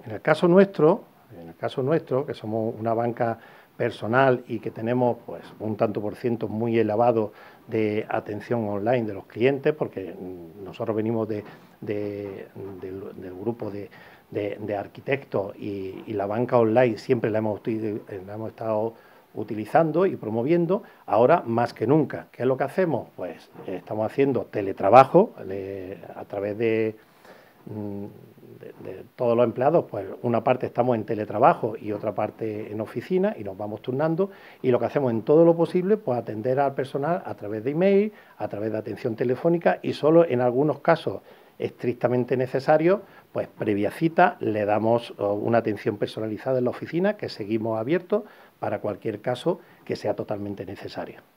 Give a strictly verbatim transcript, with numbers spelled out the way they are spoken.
En el caso nuestro, en el caso nuestro, que somos una banca personal y que tenemos pues un tanto por ciento muy elevado de atención online de los clientes, porque nosotros venimos de, de, de, del grupo de, de, de arquitectos y, y la banca online siempre la hemos, la hemos estado utilizando y promoviendo, ahora más que nunca. ¿Qué es lo que hacemos? Pues eh, estamos haciendo teletrabajo eh, a través de De, de todos los empleados, pues una parte estamos en teletrabajo y otra parte en oficina y nos vamos turnando, y lo que hacemos en todo lo posible, pues atender al personal a través de email, a través de atención telefónica, y solo en algunos casos estrictamente necesarios, pues previa cita le damos una atención personalizada en la oficina, que seguimos abiertos para cualquier caso que sea totalmente necesario.